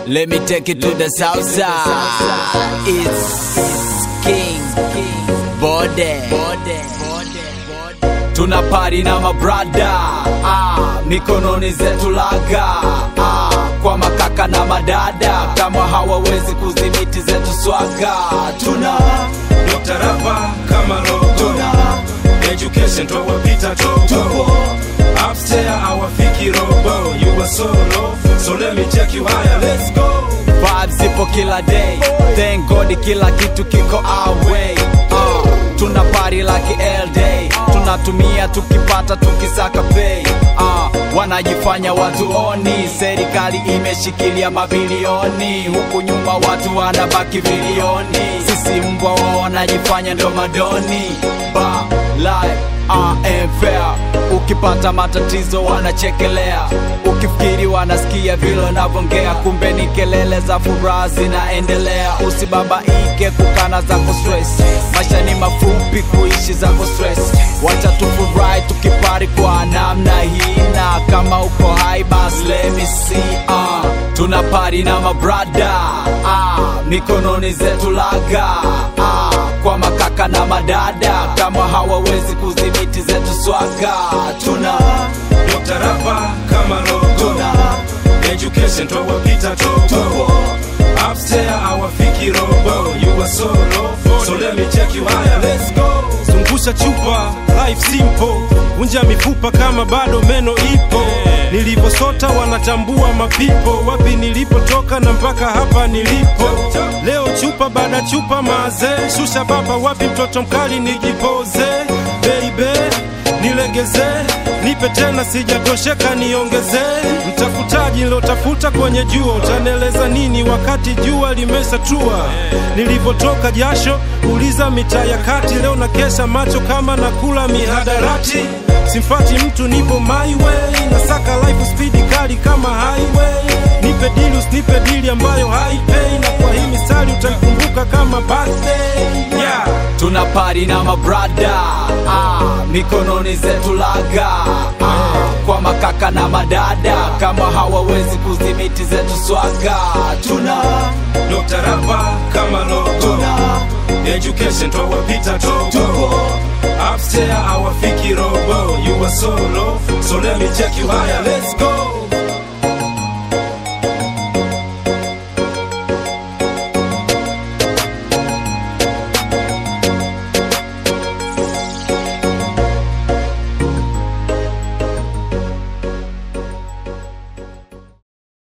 Let me take it to the south side. It's King Bode. Tuna party na mabrada, mikononi zetu laga, kwa makaka na madada, kama hawawezi kuzimiti zetu swaga. Tuna Dr. Rapa kama logo, tuna education to wapita togo. Upstairs hawafiki robo, you are solo, so let me take you higher, let's go. Vibes zipo kila day, thank God kila kitu kiko our way. Tuna party like all day, tunatumia tukipata tukisaka pay. Wanajifanya watu oni, serikali imeshikilia mabilioni, huku nyuma watu wanabaki bilioni. Sisi mbwa wao wanajifanya ndo madoni. Life ain't fair, ukipata matatizo wanachekelea, ukifikiri wanasikia vile unavongea, kumbe ni kelele za furaha zinaendelea. Usibabaike kukana zako stress, maisha ni mafupi kuishi zako stress. Wacha tufurahi tukipari kwa namna hii, na kama uko high bas let me see. Tuna party na mabrada, mikononi zetu laga, kwa makaka na madada, kama hawawezi kuzimiti zetu swaga. Tuna Dr. Rapa kama logo, tuna education to wapita togo. Upstairs hawafiki robo, you are solo, so let me take you higher, let's go. Zungusha chupa, life simple, unja mifupa kama bado meno ipo. Niliposota wanatambua mapipo, wapi nilipotoka na mpaka hapa nilipo. Leo chupa baada chupa maze, shusha baba wapi mtoto mkali nijipoze. Baby, nilegeze, nipe tena sijatosheka niongeze. Mtafutaji nilotafuta kwenye jua, utaneleza nini wakati jua limeshatua. Nilipotoka jasho, uliza mitaa ya kati, leo na kesha macho kama nakula mihadarati. Simfati mtu nipo my way, nasaka life speed kali kama highway. Nipe dili ambayo haipay, na kwa hii misali utanikumbuka kama birthday. Yeah. Tuna party na mabrada, mikononi zetu laga, kwa makaka na madada, kama hawawezi kuzimiti zetu swaga. Tuna Dr. Rapa kama logo, tuna education to wapita togo. Upstairs hawafiki robo, you are solo, so let me take you higher, let's go.